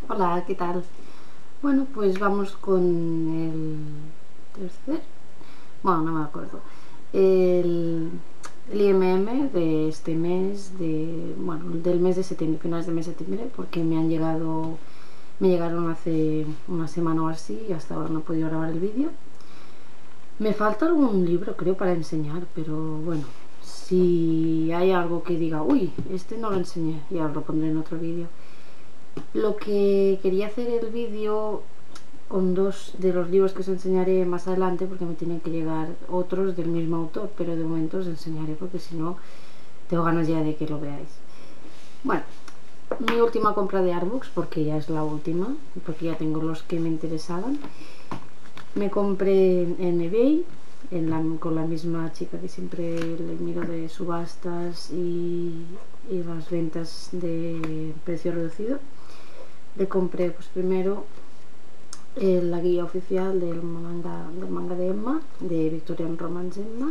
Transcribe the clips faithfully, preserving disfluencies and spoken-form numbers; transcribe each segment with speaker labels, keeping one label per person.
Speaker 1: Hola, ¿qué tal? Bueno, pues vamos con el tercer, bueno, no me acuerdo, el, el I M M de este mes, de, bueno, del mes de septiembre, finales del mes de septiembre, porque me han llegado, me llegaron hace una semana o así y hasta ahora no he podido grabar el vídeo. Me falta algún libro, creo, para enseñar, pero bueno, si hay algo que diga, uy, este no lo enseñé, ya os lo pondré en otro vídeo. Lo que quería hacer el vídeo con dos de los libros que os enseñaré más adelante, porque me tienen que llegar otros del mismo autor, pero de momento os enseñaré porque si no tengo ganas ya de que lo veáis. Bueno, mi última compra de artbooks, porque ya es la última, porque ya tengo los que me interesaban. Me compré en eBay en la, con la misma chica que siempre le miro de subastas y, y las ventas de precio reducido. Le compré pues primero eh, la guía oficial del manga, del manga de Emma, de Victorian Romance Emma,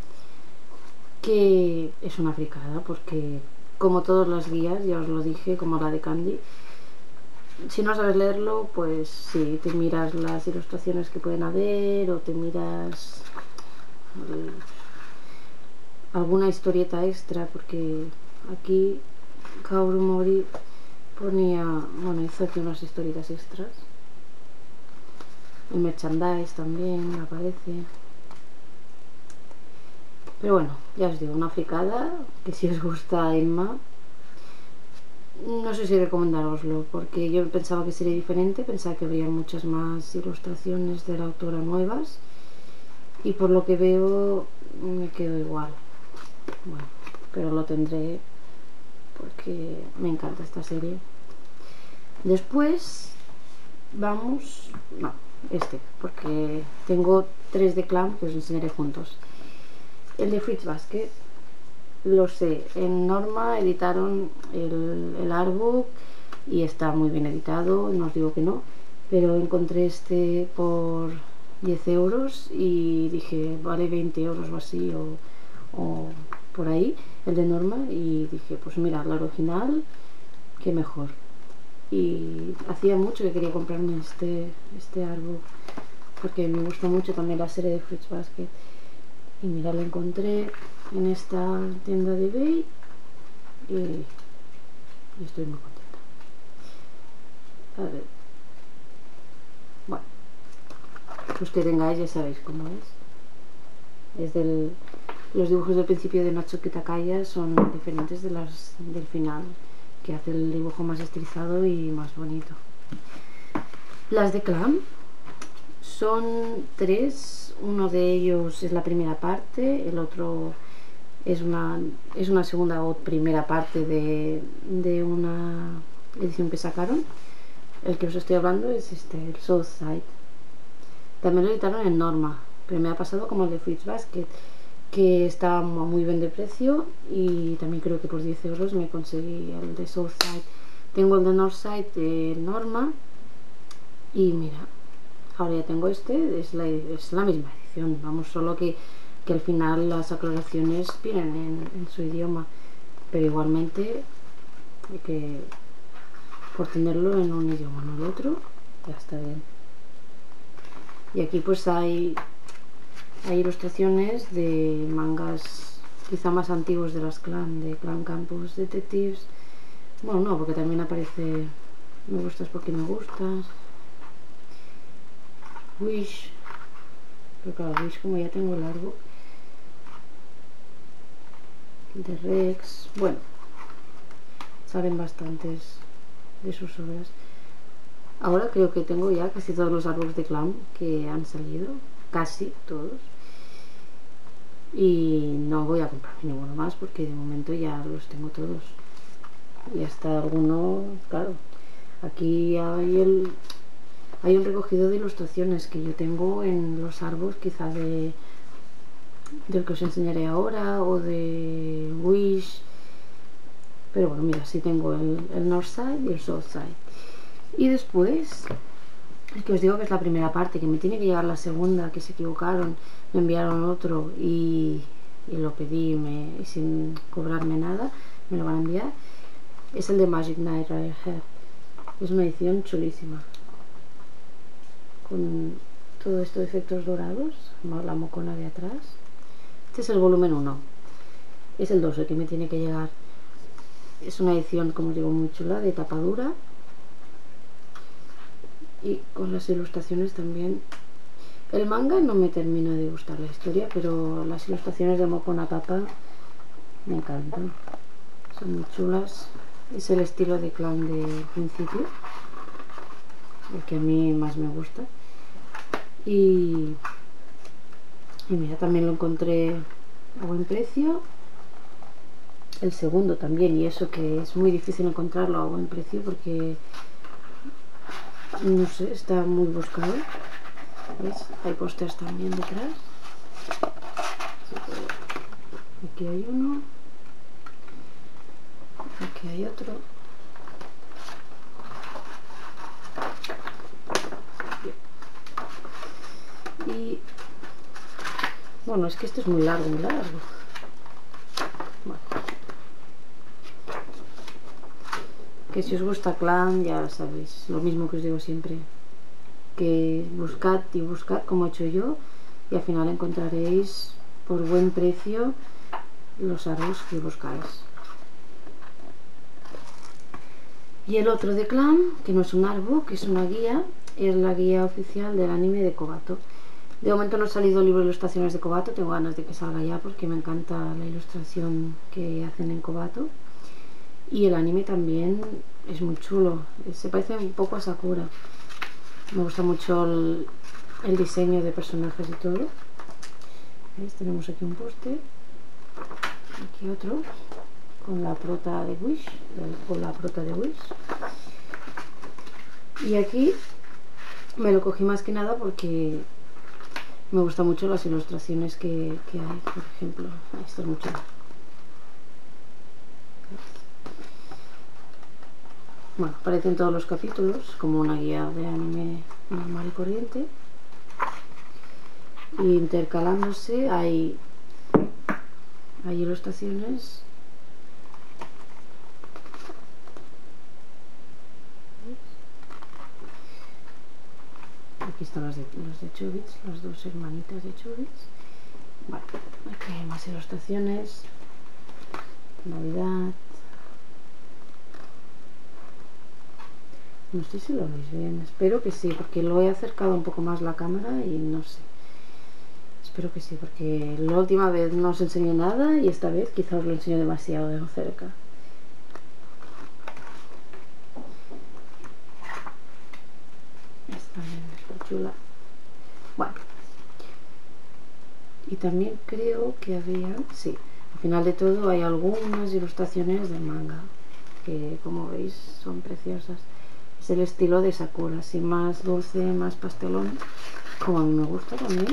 Speaker 1: que es una fricada porque, como todas las guías, ya os lo dije, como la de Candy, si no sabes leerlo, pues sí, te miras las ilustraciones que pueden haber o te miras eh, alguna historieta extra, porque aquí Kaoru Mori ponía, bueno, hizo aquí unas historietas extras. El merchandise también aparece. Pero bueno, ya os digo, una fricada que si os gusta Emma, no sé si recomendároslo, porque yo pensaba que sería diferente, pensaba que habría muchas más ilustraciones de la autora nuevas y por lo que veo me quedo igual. Bueno, pero lo tendré porque me encanta esta serie. Después vamos, no, este, porque tengo tres de Clamp que os enseñaré juntos. El de Fruits Basket, lo sé, en Norma editaron el, el artbook y está muy bien editado, no os digo que no, pero encontré este por diez euros y dije, vale veinte euros o así, o, o por ahí, el de Norma, y dije, pues mira, la original, qué mejor. Y hacía mucho que quería comprarme este, este artbook, porque me gusta mucho también la serie de Fruits Basket. Y mira, lo encontré en esta tienda de eBay y, y estoy muy contenta. A ver, bueno, los que tengáis ya sabéis cómo es. Es del, los dibujos del principio de Natsuki Takaya son diferentes de las del final, que hace el dibujo más estilizado y más bonito. Las de Clamp son tres, uno de ellos es la primera parte, el otro es una, es una segunda o primera parte de, de una edición que sacaron. El que os estoy hablando es este, el Southside. También lo editaron en Norma, pero me ha pasado como el de Fruits Basket, que está muy bien de precio y también creo que por diez euros me conseguí el de Southside. Tengo el de Northside de Norma y mira, ahora ya tengo este, es la, es la misma edición, vamos, solo que, que al final las aclaraciones vienen en, en su idioma, pero igualmente hay que, por tenerlo en un idioma, no el otro, ya está bien. Y aquí pues hay, hay ilustraciones de mangas quizá más antiguos de las Clan, de Clan Campus Detectives. Bueno, no, porque también aparece Me gustas porque me gustas, Wish, pero claro, Wish como ya tengo largo, de Rex, bueno, salen bastantes de sus obras. Ahora creo que tengo ya casi todos los árboles de Clam que han salido, casi todos, y no voy a comprar ninguno más porque de momento ya los tengo todos. Y hasta alguno, claro, aquí hay el hay un recogido de ilustraciones que yo tengo en los árboles, quizá de del que os enseñaré ahora o de Wish, pero bueno, mira, sí tengo el, el Northside y el Southside. Y después, es que os digo que es la primera parte, que me tiene que llegar la segunda, que se equivocaron, me enviaron otro y, y lo pedí me, y sin cobrarme nada, me lo van a enviar. Es el de Magic Knight Riderhead. Es una edición chulísima, con todo esto de efectos dorados, más la mocona de atrás. Este es el volumen uno, es el dos el que me tiene que llegar. Es una edición, como os digo, muy chula, de tapa dura, y con las ilustraciones también. El manga no me termina de gustar la historia, pero las ilustraciones de Mokona Papa me encantan, son muy chulas. Es el estilo de clan de principio, el que a mí más me gusta. Y, y mira, también lo encontré a buen precio. El segundo también, y eso que es muy difícil encontrarlo a buen precio porque, no sé, está muy buscado. ¿Ves? Hay pósters también detrás. Aquí hay uno. Aquí hay otro. Y bueno, es que esto es muy largo, muy largo. Bueno. Que si os gusta Clan, ya sabéis, lo mismo que os digo siempre, que buscad y buscad como he hecho yo, y al final encontraréis por buen precio los artworks que buscáis. Y el otro de Clan, que no es un artbook, es una guía, es la guía oficial del anime de Kobato. De momento no ha salido el libro de ilustraciones de Kobato, tengo ganas de que salga ya porque me encanta la ilustración que hacen en Kobato. Y el anime también es muy chulo, se parece un poco a Sakura. Me gusta mucho el, el diseño de personajes y todo. ¿Veis? Tenemos aquí un póster, aquí otro con la prota de Wish, con la prota de Wish. Y aquí me lo cogí más que nada porque me gustan mucho las ilustraciones que, que hay. Por ejemplo, esto es muy chulo. Bueno, aparecen todos los capítulos como una guía de anime normal y corriente. Y intercalándose hay, hay ilustraciones. Aquí están las de, las de Chobits, las dos hermanitas de Chobits. Vale, aquí hay más ilustraciones. Navidad. No sé si lo veis bien, espero que sí, porque lo he acercado un poco más la cámara y no sé. Espero que sí, porque la última vez no os enseñé nada y esta vez quizá os lo enseño demasiado de cerca. Esta también es muy chula. Bueno. Y también creo que había, sí, al final de todo hay algunas ilustraciones del manga, que como veis son preciosas. Es el estilo de Sakura, así más dulce, más pastelón, como a mí me gusta también.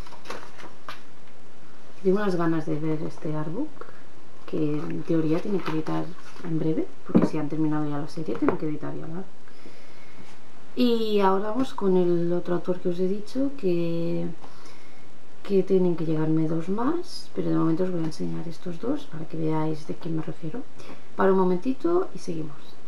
Speaker 1: Tengo unas ganas de ver este artbook, que en teoría tiene que editar en breve, porque si han terminado ya la serie tienen que editar ya la. Y ahora vamos con el otro autor que os he dicho, que, que tienen que llegarme dos más, pero de momento os voy a enseñar estos dos para que veáis de quién me refiero. Para un momentito y seguimos.